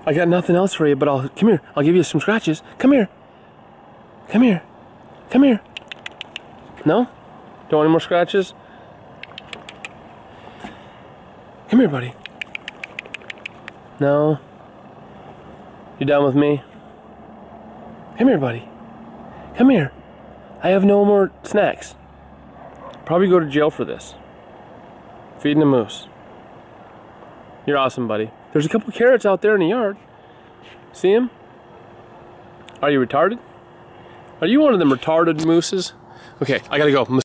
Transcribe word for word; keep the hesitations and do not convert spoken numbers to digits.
I got nothing else for you, but I'll come here. I'll give you some scratches. Come here. Come here. Come here. No? Don't want any more scratches? Come here, buddy. No? You done with me? Come here, buddy. Come here. I have no more snacks. Probably go to jail for this. Feeding a moose. You're awesome, buddy. There's a couple carrots out there in the yard. See them? Are you retarded? Are you one of them retarded mooses? Okay, I gotta go.